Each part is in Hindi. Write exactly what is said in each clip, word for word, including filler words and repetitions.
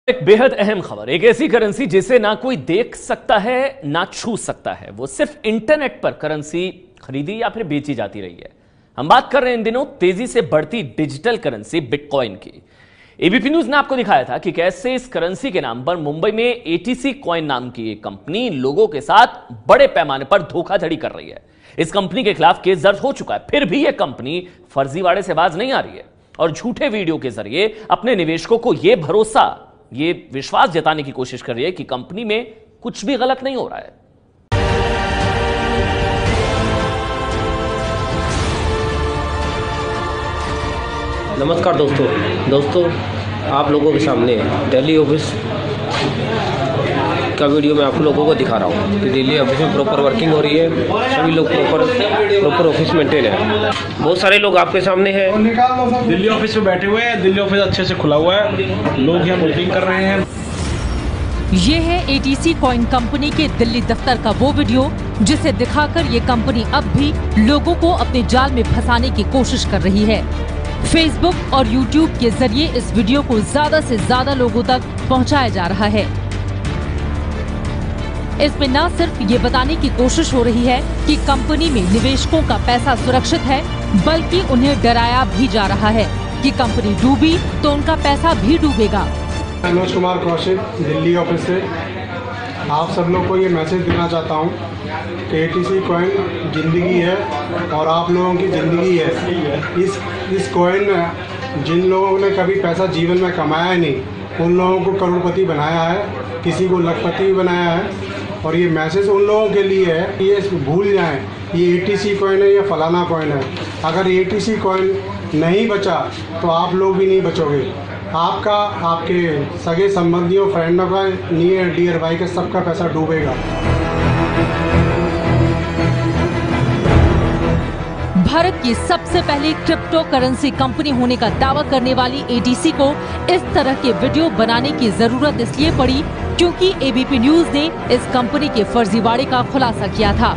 एक बेहद अहम खबर, एक ऐसी करेंसी जिसे ना कोई देख सकता है ना छू सकता है, वो सिर्फ इंटरनेट पर करेंसी खरीदी या फिर बेची जाती रही है। हम बात कर रहे हैं इन दिनों तेजी से बढ़ती डिजिटल करेंसी बिटकॉइन की। एबीपी न्यूज ने आपको दिखाया था कि कैसे इस करेंसी के नाम पर मुंबई में एटीसी कॉइन नाम की एक कंपनी लोगों के साथ बड़े पैमाने पर धोखाधड़ी कर रही है। इस कंपनी के खिलाफ केस दर्ज हो चुका है, फिर भी यह कंपनी फर्जीवाड़े से बाज नहीं आ रही है और झूठे वीडियो के जरिए अपने निवेशकों को यह भरोसा, ये विश्वास जताने की कोशिश कर रही है कि कंपनी में कुछ भी गलत नहीं हो रहा है। नमस्कार दोस्तों दोस्तों आप लोगों के सामने दिल्ली ऑफिस का वीडियो मैं आप लोगों को दिखा रहा हूँ कि दिल्ली ऑफिस में प्रॉपर वर्किंग हो रही है, सभी लोग प्रॉपर प्रॉपर ऑफिस मेंटेन है। बहुत सारे लोग आपके सामने हैं, दिल्ली ऑफिस में बैठे हुए हैं। दिल्ली ऑफिस अच्छे से खुला हुआ है, लोग यहाँ मीटिंग कर रहे हैं। ये है एटीसी कॉइन कंपनी के दिल्ली दफ्तर का वो वीडियो जिसे दिखाकर ये कंपनी अब भी लोगों को अपने जाल में फंसाने की कोशिश कर रही है। फेसबुक और यूट्यूब के जरिए इस वीडियो को ज्यादा से ज्यादा लोगों तक पहुंचाया जा रहा है। इसमें न सिर्फ ये बताने की कोशिश हो रही है कि कंपनी में निवेशकों का पैसा सुरक्षित है, बल्कि उन्हें डराया भी जा रहा है कि कंपनी डूबी तो उनका पैसा भी डूबेगा। मनोज कुमार कौशिक, दिल्ली ऑफिस से आप सब लोग को ये मैसेज देना चाहता हूँ कि एटीसी कॉइन ज़िंदगी है और आप लोगों की ज़िंदगी है। इस इस कॉइन में जिन लोगों ने कभी पैसा जीवन में कमाया नहीं, उन लोगों को करोड़पति बनाया है, किसी को लखपति भी बनाया है। और ये मैसेज उन लोगों के लिए है कि ये भूल जाएं ये एटीसी कॉइन है या फलाना कॉइन है। अगर एटीसी कॉइन नहीं बचा तो आप लोग भी नहीं बचोगे। आपका, आपके सगे संबंधियों, फ्रेंडों का, नियर डियर भाई का, सबका पैसा डूबेगा। भारत की सबसे पहली क्रिप्टो करेंसी कंपनी होने का दावा करने वाली एटीसी को इस तरह के वीडियो बनाने की जरूरत इसलिए पड़ी क्योंकि एबीपी न्यूज ने इस कंपनी के फर्जीवाड़े का खुलासा किया था।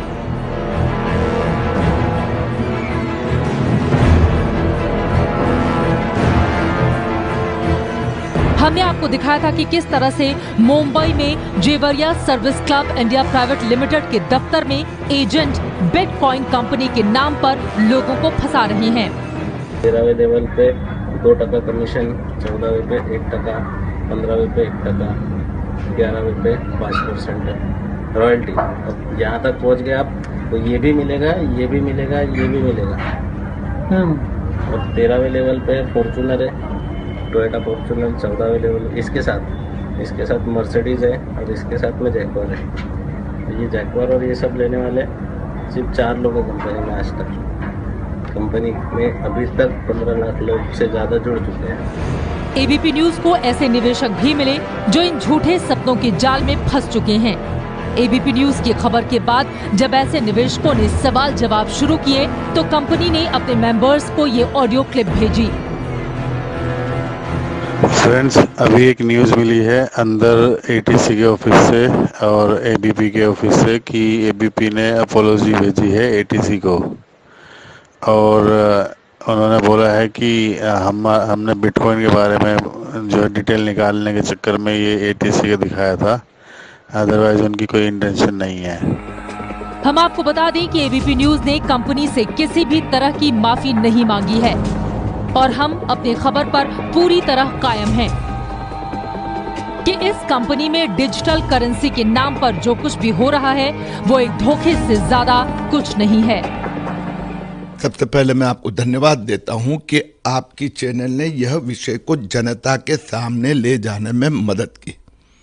हमने आपको दिखाया था कि किस तरह से मुंबई में जेवरिया service club India private limited के दफ्तर में एजेंट बिटकॉइन कंपनी के नाम पर लोगों को फंसा रहे हैं। तेरहवें लेवल पे दो टका कमीशन, चौदहवें पे एक टका, पंद्रहवें पे एक टका, ग्यारहवें पे पाँच परसेंट रॉयल्टी। अब यहाँ तक पहुँच गए आप तो ये भी मिलेगा, ये भी मिलेगा, ये भी मिलेगा। और तेरहवें लेवल पे फॉर्चूनर है, टोयोटा फॉर्चूनर। चौदहवें लेवल इसके साथ इसके साथ मर्सिडीज है और इसके साथ में जैक्वार है। तो ये जैक्वार और ये सब लेने वाले सिर्फ चार लोग हैं कंपनी में। आज तक कंपनी में अभी तक पंद्रह लाख लोग से ज़्यादा जुड़ चुके हैं। एबीपी न्यूज को ऐसे निवेशक भी मिले जो इन झूठे सपनों के जाल में फंस चुके हैं। एबीपी न्यूज की खबर के बाद जब ऐसे निवेशकों ने सवाल जवाब शुरू किए तो कंपनी ने अपने मेंबर्स को ये ऑडियो क्लिप भेजी। फ्रेंड्स, अभी एक न्यूज़ मिली है अंदर एटीसी के ऑफिस से और एबीपी के ऑफिस से कि एबीपी ने अपोलॉजी भेजी है एटीसी को और उन्होंने बोला है कि हम हमने बिटकॉइन के बारे में जो डिटेल निकालने के चक्कर में ये एटीसी को दिखाया था, अदरवाइज उनकी कोई इंटेंशन नहीं है। हम आपको बता दें कि एबीपी न्यूज ने कंपनी से किसी भी तरह की माफी नहीं मांगी है और हम अपनी खबर पर पूरी तरह कायम हैं कि इस कंपनी में डिजिटल करेंसी के नाम पर जो कुछ भी हो रहा है वो एक धोखे से ज्यादा कुछ नहीं है। सबसे पहले मैं आपको धन्यवाद देता हूं कि आपकी चैनल ने यह विषय को जनता के सामने ले जाने में मदद की।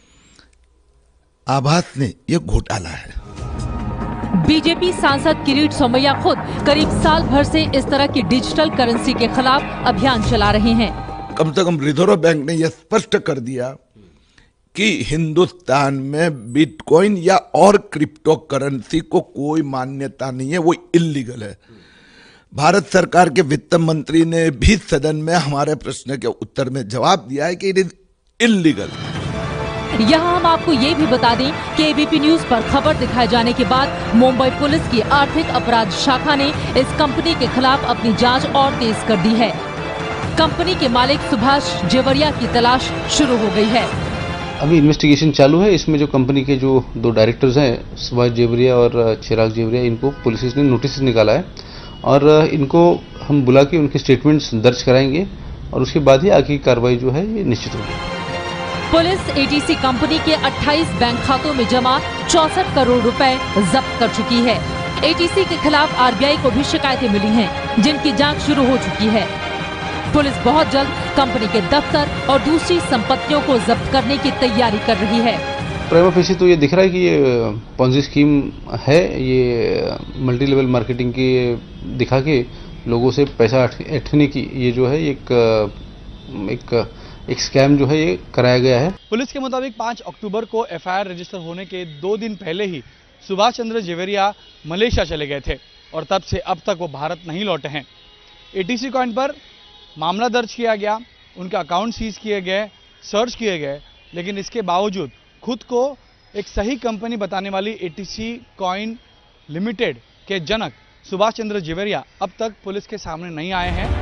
आभास ने यह घोटाला है। बीजेपी सांसद किरीट सोमैया खुद करीब साल भर से इस तरह की डिजिटल करेंसी के खिलाफ अभियान चला रहे हैं। कम से कम रिजर्व बैंक ने यह स्पष्ट कर दिया कि हिंदुस्तान में बिटकॉइन या और क्रिप्टो करेंसी को कोई मान्यता नहीं है, वो इल्लीगल है। भारत सरकार के वित्त मंत्री ने भी सदन में हमारे प्रश्न के उत्तर में जवाब दिया है कि इट इज इल्लीगल। यहाँ हम आपको ये भी बता दें कि एबीपी न्यूज पर खबर दिखाए जाने के बाद मुंबई पुलिस की आर्थिक अपराध शाखा ने इस कंपनी के खिलाफ अपनी जांच और तेज कर दी है। कंपनी के मालिक सुभाष जेवरिया की तलाश शुरू हो गई है। अभी इन्वेस्टिगेशन चालू है। इसमें जो कंपनी के जो दो डायरेक्टर्स हैं, सुभाष जेवरिया और चिराग जेवरिया, इनको पुलिस ने नोटिस निकाला है और इनको हम बुला के उनके स्टेटमेंट्स दर्ज कराएंगे और उसके बाद ही आगे की कार्रवाई जो है ये निश्चित होगी। पुलिस एटीसी कंपनी के अट्ठाईस बैंक खातों में जमा चौसठ करोड़ रुपए जब्त कर चुकी है। एटीसी के खिलाफ आरबीआई को भी शिकायतें मिली हैं, जिनकी जांच शुरू हो चुकी है। पुलिस बहुत जल्द कंपनी के दफ्तर और दूसरी संपत्तियों को जब्त करने की तैयारी कर रही है। प्राइमा फेसी तो ये दिख रहा है कि ये पॉन्जी स्कीम है, ये मल्टी लेवल मार्केटिंग की दिखा के लोगों से पैसा ऐंठने की ये जो है एक एक एक स्कैम जो है ये कराया गया है। पुलिस के मुताबिक पाँच अक्टूबर को एफआईआर रजिस्टर होने के दो दिन पहले ही सुभाष चंद्र जेवरिया मलेशिया चले गए थे और तब से अब तक वो भारत नहीं लौटे हैं। एटीसी कॉइन पर मामला दर्ज किया गया, उनके अकाउंट सीज किए गए, सर्च किए गए, लेकिन इसके बावजूद खुद को एक सही कंपनी बताने वाली एटीसी कॉइन लिमिटेड के जनक सुभाष चंद्र जेवरिया अब तक पुलिस के सामने नहीं आए हैं।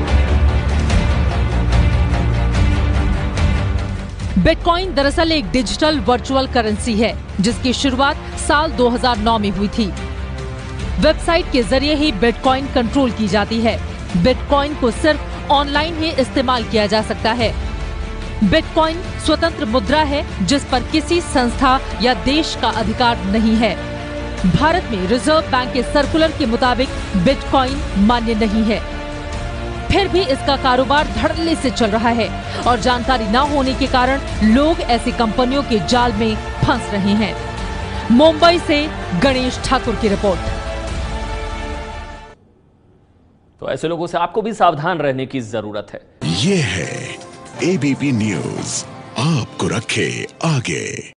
बिटकॉइन दरअसल एक डिजिटल वर्चुअल करेंसी है, जिसकी शुरुआत साल दो हज़ार नौ में हुई थी। वेबसाइट के जरिए ही बिटकॉइन कंट्रोल की जाती है। बिटकॉइन को सिर्फ ऑनलाइन ही इस्तेमाल किया जा सकता है। बिटकॉइन स्वतंत्र मुद्रा है, जिस पर किसी संस्था या देश का अधिकार नहीं है। भारत में रिजर्व बैंक के सर्कुलर के मुताबिक बिटकॉइन मान्य नहीं है। फिर भी इसका कारोबार धड़ल्ले से चल रहा है और जानकारी न होने के कारण लोग ऐसी कंपनियों के जाल में फंस रहे हैं। मुंबई से गणेश ठाकुर की रिपोर्ट। तो ऐसे लोगों से आपको भी सावधान रहने की जरूरत है। ये है एबीपी न्यूज, आपको रखे आगे।